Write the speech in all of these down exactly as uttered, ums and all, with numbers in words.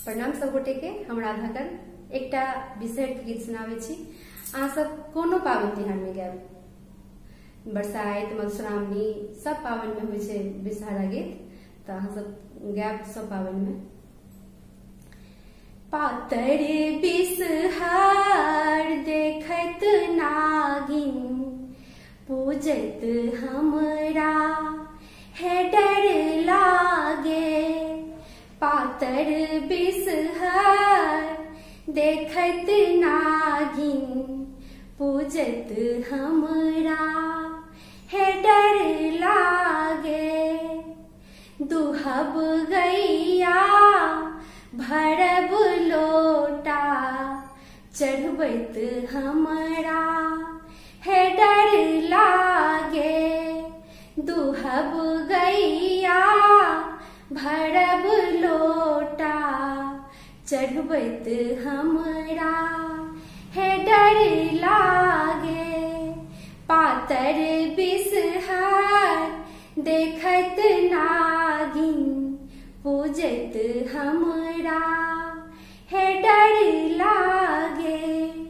प्रणाम सब गोटे के। हम राधाकर एकटा विषय गीत सुनावे छी। अहाँ सब कोनो पावन तिहार में गायब, बरसाइत, मधुश्रावणी सब पावन में होइ छै विषहारा गीत, तो अहाँ सब गायब सब पावन में। पातर बिसहार देखत नागिन, पूजत हमरा है डर लागे। पातर बिसहार देखत नागिन, पूजत हमरा है डर लागे। दुहब गैया भरब लोटा, चढ़बत हमरा है डर लागे। दुहब गैया भरब लोटा, चढ़बत हमरा है डर लागे। पातर बिसहार देखत नागिन, पूजत हमरा है डर लागे।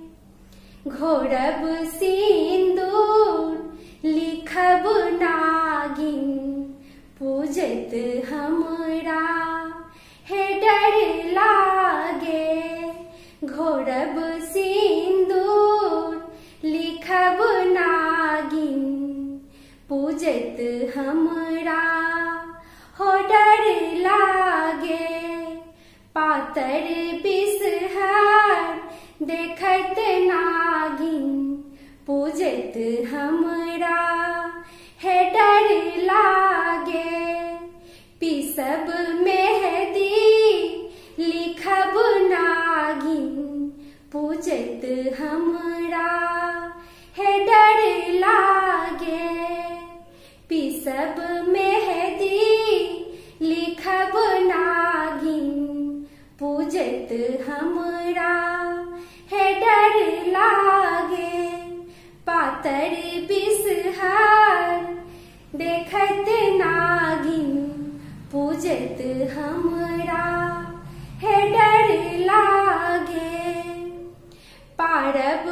घोरब सिंदूर लिखब नागिन, पूजत हमरा है डर लागे। घोरब सिंदूर लिखब नागिन, पूजत हमरा हो डर लागे। पातर बिसहार देखत नागिन, पूजत हमरा है डर लागे। पिसब मेहदी लिखब नागिन, पूजत हमरा है डर लागे। पिसब मेहदी लिखब नागिन, पूजत हमरा है डर लागे। पातर बिसहार देखत नागिन, पूजत हमरा है डर लागे। पारब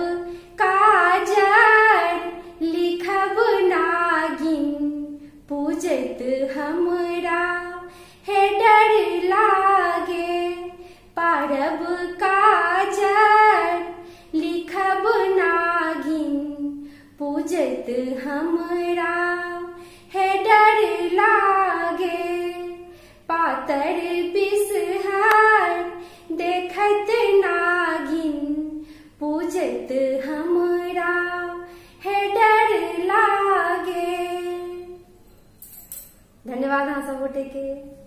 काजर लिखब नागिन, पूजत हमरा है डर लागे। पारब काजर लिखब नागिन, पूजत हमरा है डर लागे। पातर बिसहार देखत नागिन, पूजत हमरा है डर लागे। धन्यवाद अहाँ सब गोटे के।